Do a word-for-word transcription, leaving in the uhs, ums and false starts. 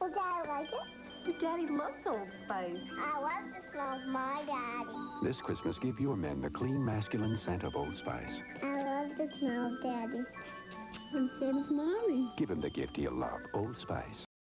Will Daddy like it? Your daddy loves Old Spice. I love the smell of my daddy. This Christmas, give your men the clean, masculine scent of Old Spice. I love the smell of Daddy. And so does Mommy. Give him the gift he'll love, Old Spice.